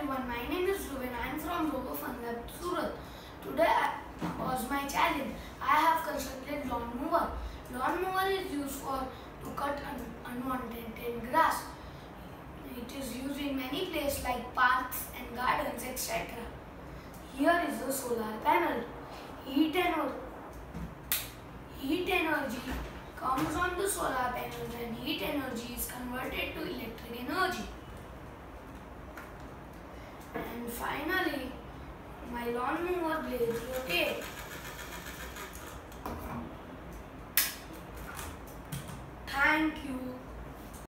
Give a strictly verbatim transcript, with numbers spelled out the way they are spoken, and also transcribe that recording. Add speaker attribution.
Speaker 1: everyone, my name is Dhruvin. I am from Robofun Lab Surat. Today was my challenge. I have constructed lawn mower. Lawn mower is used for to cut un unwanted grass. It is used in many places like parks and gardens, et cetera. Here is the solar panel. Heat and heat energy comes on the solar panels and heat energy is converted to electric energy. And finally, my lawnmower blades rotate. Thank you.